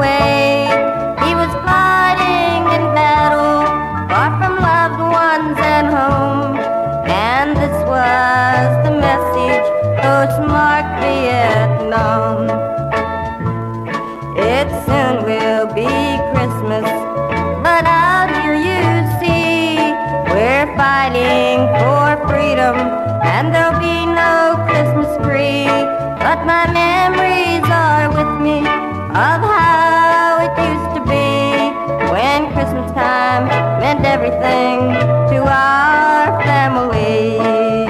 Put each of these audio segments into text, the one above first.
away. He was fighting in battle, far from loved ones and home. And this was the message postmarked Vietnam. It soon will be Christmas, but out here you see we're fighting for freedom, and there'll be no Christmas tree. But my memories are with me of how it used to be when Christmas time meant everything to our family.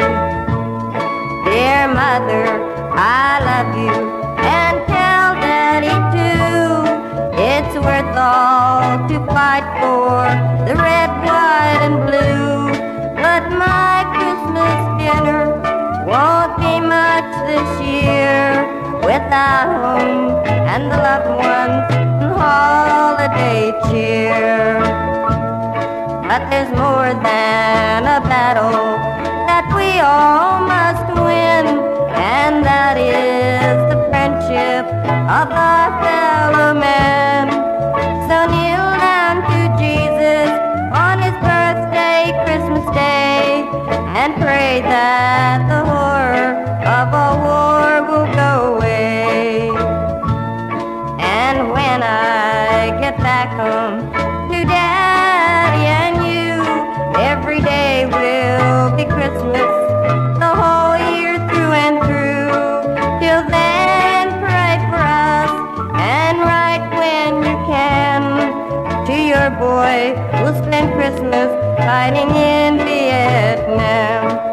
Dear Mother, I love you, and tell Daddy too. It's worth all to fight for the red, white, and blue. But my Christmas dinner won't be much this year without home and the loved ones and holiday cheer. But there's more than a battle that we all must win, and that is the friendship of our fellow men. So kneel down to Jesus on his birthday, Christmas Day, and pray that the horror of a war will go away. And when I get back home to Daddy and you, every day will be Christmas the whole year through and through. Till then, pray for us and write when you can to your boy who'll spend Christmas fighting in Vietnam.